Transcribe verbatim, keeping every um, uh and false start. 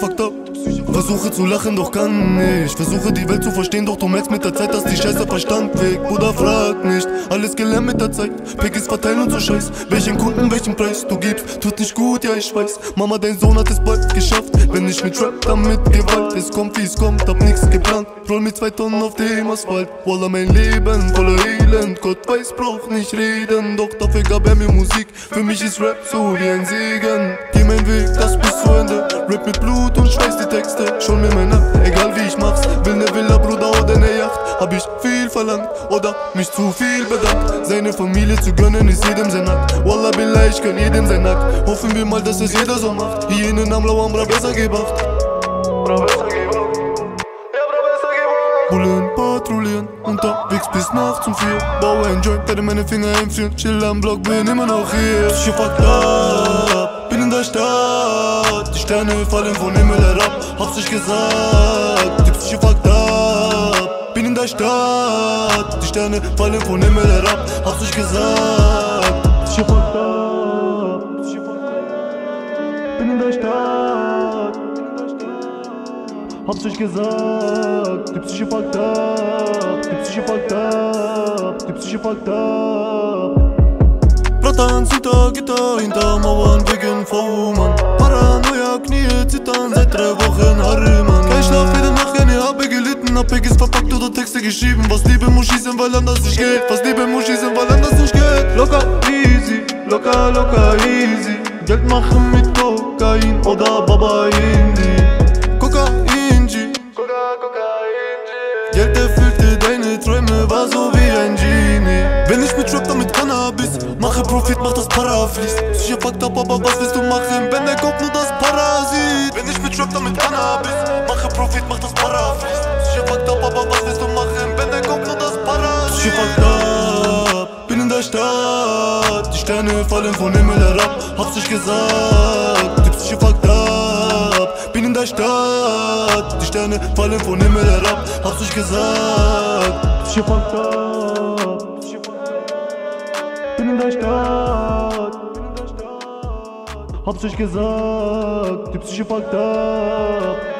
fucked up. Versuche zu lachen, doch kann nicht. Versuche die Welt zu verstehen, doch du merkst mit der Zeit, dass die Scheiße Verstand weg. Bruder, frag nicht, alles gelernt mit der Zeit. Pickies verteilen und so Scheiß. Welchen Kunden, welchen Preis du gibst, tut nicht gut, ja ich weiß. Mama, dein Sohn hat es bald geschafft. Wenn ich mit Rap, dann mit Gewalt. Es kommt wie es kommt, hab nix geplant. Roll mit zwei Tonnen auf dem Asphalt. Wallah, mein Leben voller Elend. Gott weiß, brauch nicht reden, doch dafür gab er mir Musik. Für mich ist Rap so wie ein Segen. Geh mein Weg, das bis zu Ende. Rap mit Blut und Schweiß die Texte. Schon mir mein Nacht, egal wie ich mach's. Will ne Villa, Bruder, oder ne Yacht. Hab ich viel verlangt oder mich zu viel bedankt. Seine Familie zu gönnen ist jedem sein Akt. Wallah billah, ich kann jedem sein Akt. Hoffen wir mal, dass es jeder so macht. Hyänen am Lauern, bra besser gebracht. Bra besser gebracht. Ja, bra besser gebracht. Bullen patrouillieren, unterwegs bis nachts um vier. Baue ein Joint, werde meine Finger einfrieren. Chill am Block, bin immer noch hier. Ich fucked up, bin in der Stadt. Die Sterne fallen vom Himmel herab. Hab's euch gesagt, die Psyche fucked up. Bin in der Stadt, die Sterne fallen vom Himmel herab. Hab's euch gesagt, Psyche fucked up. Bin in der Stadt, hab's euch gesagt, die Psyche fucked up. Die Psyche fucked up, die Psyche fucked up. Bratan hinter Gitter, hinter Mauern wegen V-Mann. Paranoia, Knie zittern, seit drei Wochen Harriman. Kein Schlaf, jede Nacht, ja, ne, habe gelitten. Hab Pickies verpackt oder Texte geschrieben. Was Liebe muss schießen, weil anders nicht geht. Was Liebe muss schießen, weil anders nicht geht. Locker, easy, locker, locker, easy. Geld machen mit Kokain oder Baba Indi. Kokain, G, Koka, Kokain, G. Geld erfüllte deine Träume, war so wie ein Genie. Wenn ich mit Rap, dann mit Cannabis. Mache Profit, mach das Para fließt. Sicher fucked up, aber was willst du machen, wenn der Kopf nur das Para sieht? Wenn ich mit Rap, dann mit Cannabis. Mache Profit, mach das Para fließt. Sicher fucked up, aber was willst du machen, wenn der Kopf nur das Para sieht? Sicher fucked up, bin in der Stadt. Die Sterne fallen vom Himmel herab. Hab's euch gesagt, die Psyche fucked up. Bin in der Stadt, die Sterne fallen vom Himmel herab. Hab's euch gesagt, Psyche fucked up. Bin in der Stadt, hab's euch gesagt, die Psyche fucked up.